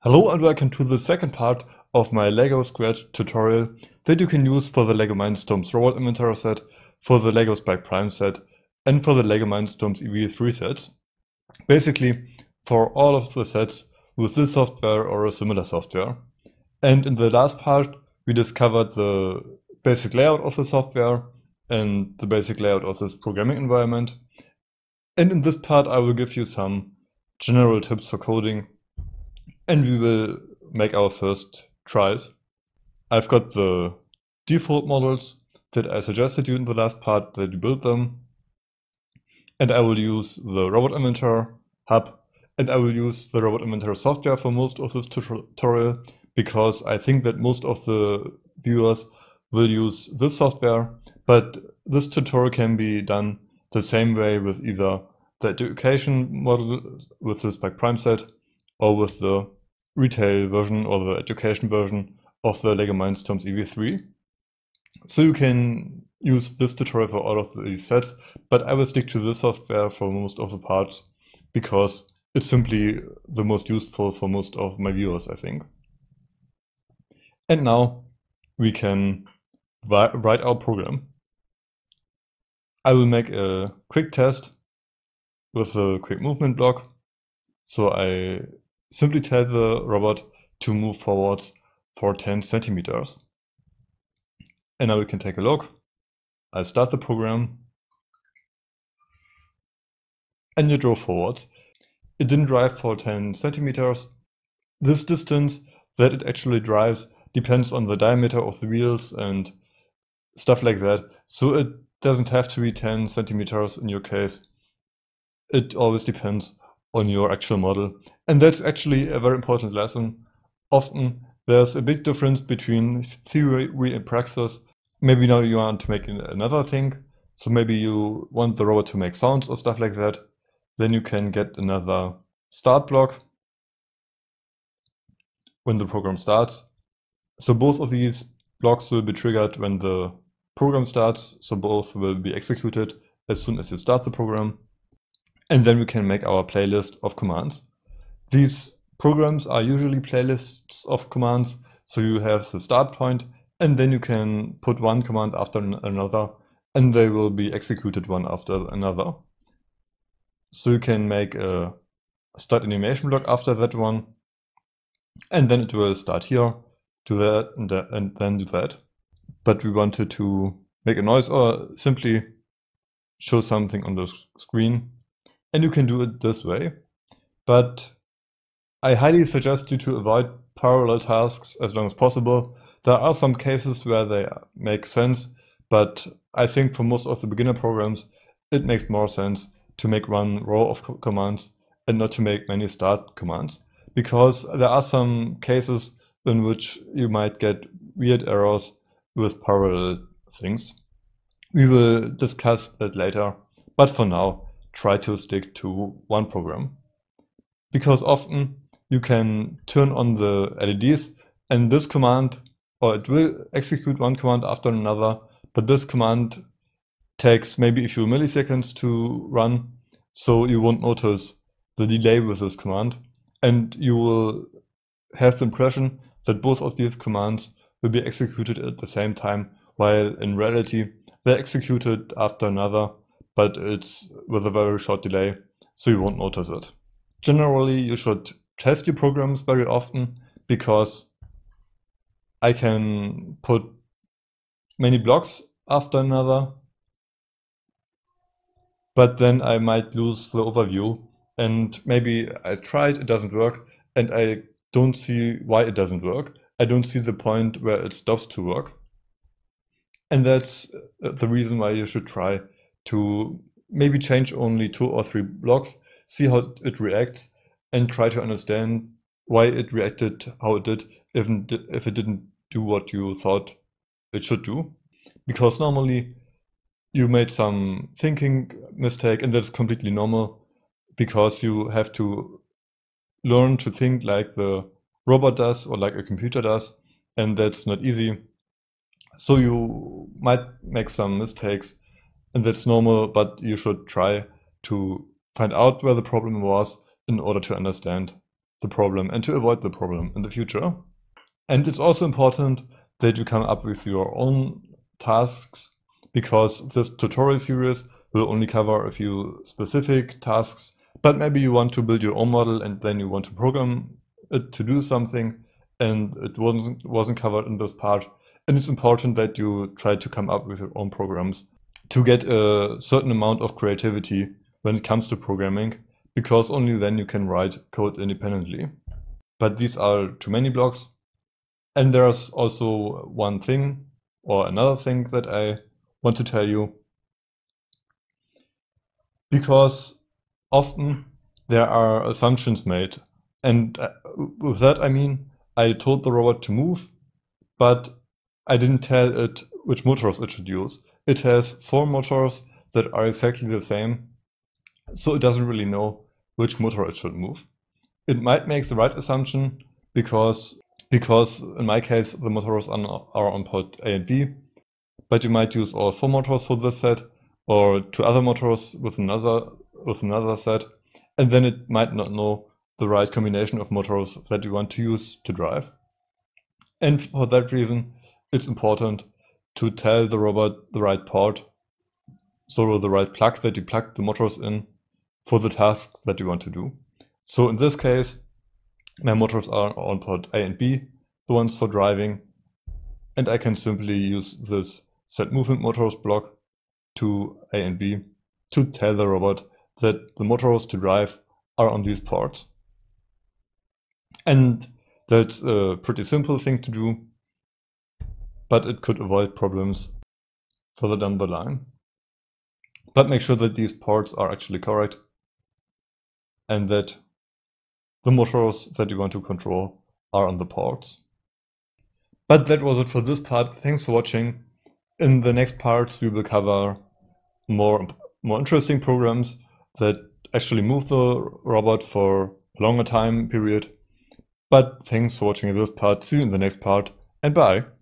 Hello and welcome to the second part of my LEGO Scratch tutorial that you can use for the LEGO Mindstorms Robot Inventory set, for the LEGO Spike Prime set, and for the LEGO Mindstorms EV3 sets. Basically, for all of the sets with this software or a similar software. And in the last part, we discovered the basic layout of the software and the basic layout of this programming environment. And in this part, I will give you some general tips for coding. And we will make our first tries. I've got the default models that I suggested you in the last part that you build them. And I will use the Robot Inventor hub, and I will use the Robot Inventor software for most of this tutorial, because I think that most of the viewers will use this software, but this tutorial can be done the same way with either the education model with the Spike Prime set, or with the retail version or the education version of the LEGO Mindstorms EV3. So you can use this tutorial for all of these sets, but I will stick to this software for most of the parts because it's simply the most useful for most of my viewers, I think. And now we can write our program. I will make a quick test with a quick movement block. So I simply tell the robot to move forwards for 10 centimeters. And now we can take a look. I start the program. And it drove forwards. It didn't drive for 10 centimeters. This distance that it actually drives depends on the diameter of the wheels and stuff like that. So it doesn't have to be 10 centimeters in your case. It always depends on your actual model. And that's actually a very important lesson. Often there's a big difference between theory and praxis. Maybe now you want to make another thing. So maybe you want the robot to make sounds or stuff like that. Then you can get another start block when the program starts. So both of these blocks will be triggered when the program starts. So both will be executed as soon as you start the program. And then we can make our playlist of commands. These programs are usually playlists of commands. So you have the start point, and then you can put one command after another, and they will be executed one after another. So you can make a start animation block after that one, and then it will start here, do that, and then do that. But we wanted to make a noise or simply show something on the screen. And you can do it this way, but I highly suggest you to avoid parallel tasks as long as possible. There are some cases where they make sense, but I think for most of the beginner programs, it makes more sense to make one row of commands and not to make many start commands, because there are some cases in which you might get weird errors with parallel things. We will discuss that later, but for now, try to stick to one program. Because often you can turn on the LEDs and this command, or it will execute one command after another, but this command takes maybe a few milliseconds to run, so you won't notice the delay with this command, and you will have the impression that both of these commands will be executed at the same time, while in reality they're executed after another, but it's with a very short delay, so you won't notice it. Generally, you should test your programs very often, because I can put many blocks after another, but then I might lose the overview, and maybe I tried, it doesn't work, and I don't see why it doesn't work. I don't see the point where it stops to work. And that's the reason why you should try to maybe change only 2 or 3 blocks, see how it reacts, and try to understand why it reacted how it did, if it didn't do what you thought it should do. Because normally you made some thinking mistake, and that's completely normal, because you have to learn to think like the robot does or like a computer does, and that's not easy. So you might make some mistakes, and that's normal, but you should try to find out where the problem was in order to understand the problem and to avoid the problem in the future. And it's also important that you come up with your own tasks, because this tutorial series will only cover a few specific tasks, but maybe you want to build your own model and then you want to program it to do something and it wasn't covered in this part. And it's important that you try to come up with your own programs to get a certain amount of creativity when it comes to programming, because only then you can write code independently. But these are too many blocks. And there's also one thing or another thing that I want to tell you, because often there are assumptions made. And with that, I mean, I told the robot to move, but I didn't tell it which motors it should use. It has 4 motors that are exactly the same, so it doesn't really know which motor it should move. It might make the right assumption because in my case the motors are on port A and B, but you might use all 4 motors for this set or 2 other motors with another set, and then it might not know the right combination of motors that you want to use to drive. And for that reason, it's important to tell the robot the right port, so the right plug that you plug the motors in for the tasks that you want to do. So in this case, my motors are on port A and B, the ones for driving, and I can simply use this set movement motors block to A and B to tell the robot that the motors to drive are on these ports. And that's a pretty simple thing to do, but it could avoid problems further down the line. But make sure that these ports are actually correct and that the motors that you want to control are on the ports. But that was it for this part. Thanks for watching. In the next parts we will cover more interesting programs that actually move the robot for a longer time period. But thanks for watching this part. See you in the next part, and bye!